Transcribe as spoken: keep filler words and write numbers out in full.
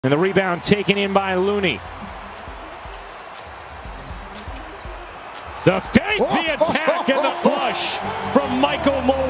And the rebound taken in by Looney. The fake, the attack, and the flush from Mychal Mulder.